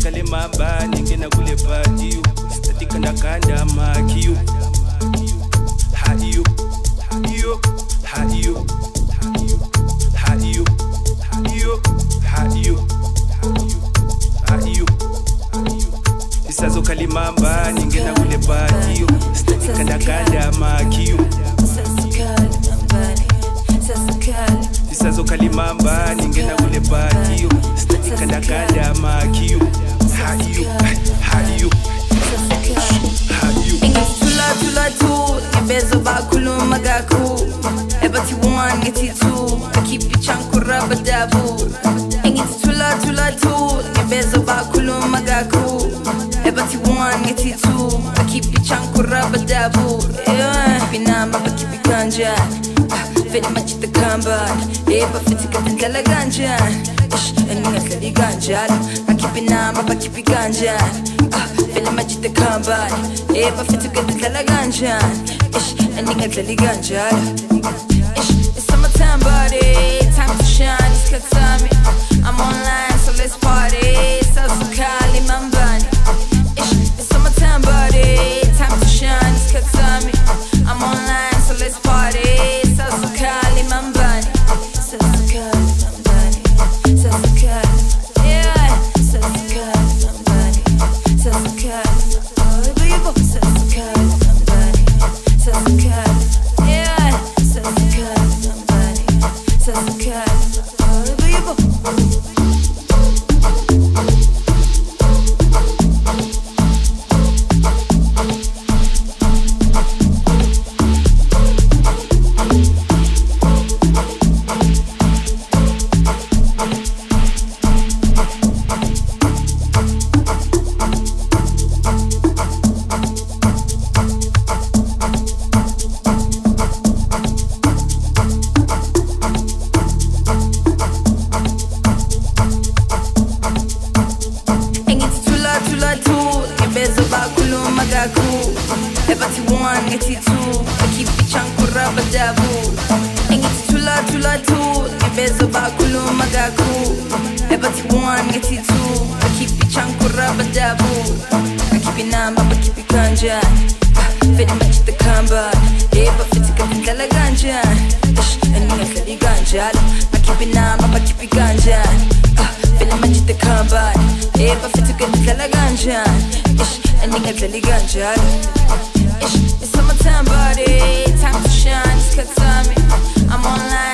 kalemamba ningena kule party statika nakanda makiyo haiyo haiyo haiyo haiyo haiyo haiyo haiyo isazo kalimamba ningena kule party statika nakanda makiyo isazo kalimamba ningena kule party statika nakanda makiyo haiyo haiyo haiyo tula tu ibezo bakuluma gaku ebati one ngeti tu akipi chankura badabu engiti tula tu ibezo bakuluma gaku ebati one ngeti tu akipi chankura badabu pinama bakipi kanja vele machita kamba eba fitika tentala ganja eninga kali ganja akipi nama bakipi ganja vele machita kamba eba fitika tentala ganja eninga kali ganja it's summertime buddy, time to shine, it's Katami. I'm online so let's party, Sasukali Mambani. It's summertime buddy, time to shine, it's Katami. I'm online so let's party, Sasukali Mambani. Sasukali Mambani, Sasukali, yeah, Sasukali Mambani, Sasukali, oh baby, Sasukali Mambani, Sasukali, yeah, Sasukali Mambani, Sasukali, oh baby. Ebati one ngeti two akipi chankura badabu engiti tula tu ibezo bakuluma gaku ebati one ngeti two akipi chankura badabu akipi nama bakipi kanja vele machita kamba eba fitika tentala ganja eninga kali ganja akipi nama bakipi ganja vele machita kamba eba fitika tentala ganja eninga kali ganja it's summertime buddy, time to shine, it's Katami. I'm online